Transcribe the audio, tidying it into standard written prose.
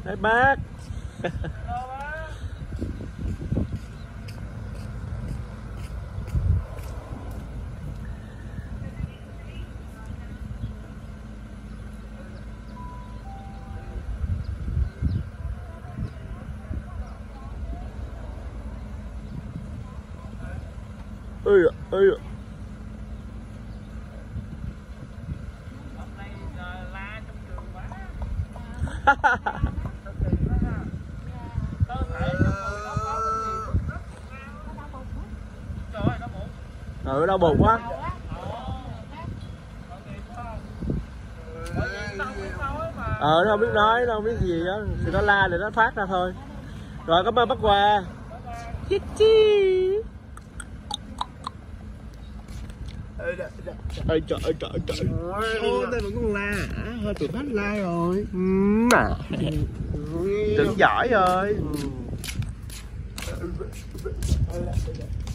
Hai bác. Ơi ạ, ơi ạ. Ừ, đau bụng quá. Nó không biết nói, nó không biết gì đó, thì nó la để nó phát ra thôi. Rồi cảm ơn bác Hòa. Ơi trời ơi trời trời. Ô, đây vẫn còn la hả? Hơi tụi khách la rồi. Tưởng giỏi rồi.